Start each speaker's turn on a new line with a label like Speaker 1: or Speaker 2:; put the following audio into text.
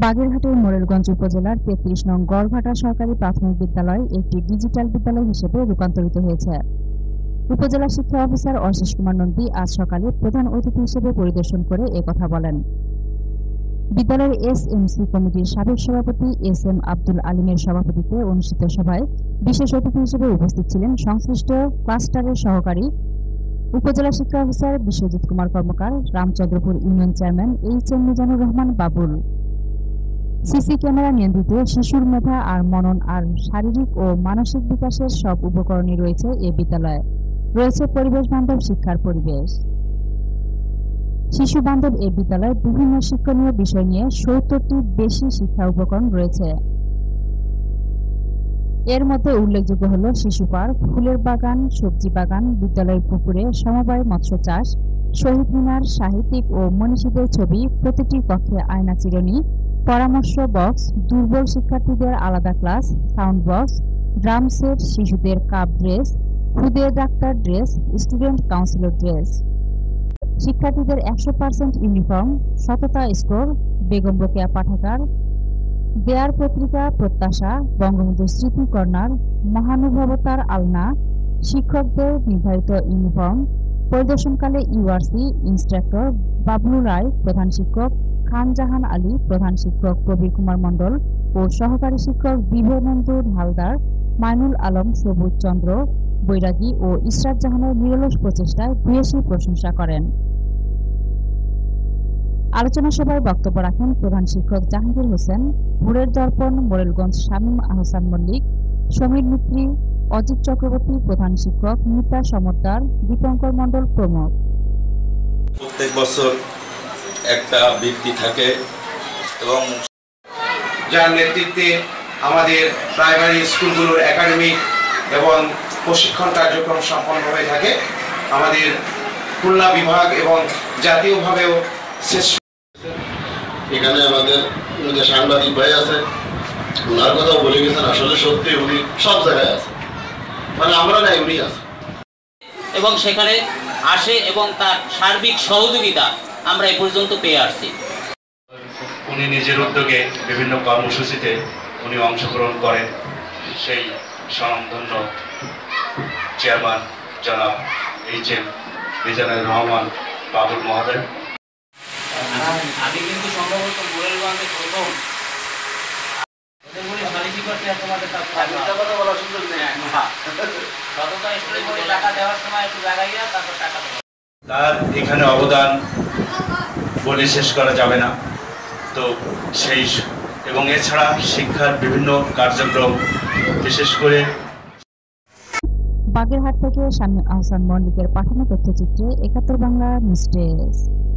Speaker 1: বাগেরহাটের মোরেলগঞ্জ উপজেলার ৩৩ নং গড়ভাটা সরকারি প্রাথমিক বিদ্যালয় একটি ডিজিটাল বিদ্যালয় হিসেবে রূপান্তরিত হয়েছে। উপজেলা শিক্ষা অফিসার অশিস কুমার নন্দী আজ সকালে প্রধান অতিথি হিসেবে পরিদর্শন করে একথা বলেন। বিদ্যালয়ের এসএমসি কমিটির সাবেক সভাপতি এস.এম. আব্দুল আলিমের সভাপতিত্বে অনুষ্ঠিত সভায় বিশেষ অতিথি হিসেবে উপস্থিত ছিলেন সংশ্লিষ্ট ক্লাস্টারের সহকারী উপজেলা শিক্ষা officer Biswajit Kumar Karmakar, Ramchandrapur union chairman H M. Mizanur Rahman Babul. CC camera নিয়ন্ত্রিত শিশুর মেধা আর মনন আর শারীরিক ও মানসিক বিকাশের সব উপকরণই রয়েছে এ বিদ্যালয়ে। রয়েছে পরিবেশ বান্ধব শিক্ষার পরিবেশ। শিশু বান্ধব এ বিদ্যালয়ে বিভিন্ন শিক্ষণীয় বিষয় নিয়ে ৭০টির বেশি শিক্ষা উপকরণ রয়েছে। এর মধ্যে উল্লেখযোগ্য হল শিশু পার্ক, ফুলের বাগান, সবজি বাগান, বিদ্যালয়ের পুকুরে সমবায় মৎস্য চাষ, শহীদ মিনার, সাহিত্যিক ও মনীষীদের ছবি, প্রতিটি কক্ষে আয়না চিরুনি, পরামর্শ বক্স, দুর্বল শিক্ষার্থীদের আলাদা class, sound box, drum set, শিশুদের কাপ ড্রেস, খুদে doctor dress, student counsellor dress, শিক্ষার্থীদের ১০০% ইউনিফর্ম, সততা স্কোর, বেগম রোকেয়া পাঠাগার, দেয়ার পত্রিকা, প্রত্যাশা, বঙ্গবন্ধু স্মৃতি কর্নার, মহানুভবতার আলনা, শিক্ষকদের নির্ধারিত ইউনিফর্ম। পরিদর্শনকালে ইউআরসি ইন্সট্রাক্টর বাবলু রায়, প্রধান শিক্ষক খান জাহান আলী, প্রধান শিক্ষক প্রবীর কুমার মণ্ডল ও সহকারী শিক্ষক বিবেকানন্দ হালদার, মাইনুল আলম, সবুজ চন্দ্র বৈরাগী ও ইশরাত জাহানের নিরলস প্রচেষ্টায় ভূয়সী প্রশংসা করেন। আলোচনা সভায় বক্তব্য রাখেন প্রধান শিক্ষক জাহাঙ্গীর হোসেন, ভোরের দর্পণ মোরেলগঞ্জ শামীম আহসান মল্লিক, সমীর মিত্রি, অজিত চক্রবর্তী, প্রধান শিক্ষক মিতা সমদ্দার, দীপঙ্কর মণ্ডল প্রমুখ।
Speaker 2: প্রত্যেক বছর একটা বৃত্তি থাকে এবং
Speaker 3: যার নেতৃত্বে আমাদের প্রাইমারি স্কুলগুলোর একাডেমিক এবং প্রশিক্ষণ কার্যক্রম সম্পন্ন হয়ে থাকে। আমাদের খুলনা বিভাগ এবং জাতীয়ভাবেও
Speaker 4: এখানে আমাদের যে সাংবাদিক ভাই আছে ওনার কথাও বলে গেছেন, আসলে সত্যি উনি সব জায়গায় আছে, মানে আমরা নাই উনি আছে
Speaker 5: এবং সেখানে আসে এবং তার সার্বিক সহযোগিতা আমরা এ পর্যন্ত পেয়ে আসছি।
Speaker 6: উনি নিজের উদ্যোগে বিভিন্ন কর্মসূচিতে উনি অংশগ্রহণ করেন। সেই স্বনামধন্য চেয়ারম্যান জনাব এইচ.এম. মিজানুর রহমান বাবুল মহোদয়।
Speaker 5: আমি কিন্তু সম্ভবত মোরেলগঞ্জে প্রথম
Speaker 6: তার এখানে অবদান বলে শেষ করা যাবে না। তো সেই এবং এছাড়া শিক্ষার বিভিন্ন কার্যক্রম, বিশেষ করে
Speaker 1: বাগেরহাট থেকে শামীম আহসান মল্লিকের পাঠানো তথ্যচিত্রে ৭১ বাংলা নিউজ ডেস্ক।